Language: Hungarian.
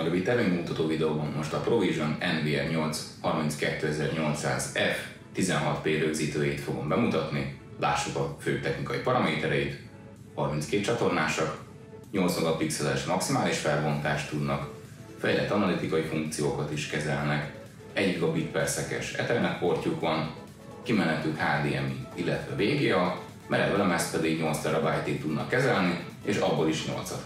rövid termékmutató videóban most a Provision NVR8 32800F 16p rögzítőjét fogom bemutatni. Lássuk a fő technikai paramétereit. 32 csatornásak, 8 megapixeles maximális felbontást tudnak, fejlett analitikai funkciókat is kezelnek, 1 gigabit/s Ethernet portjuk van, kimenetük HDMI, illetve VGA, merevelemezt pedig 8 TB-ig tudnak kezelni, és abból is 8-at.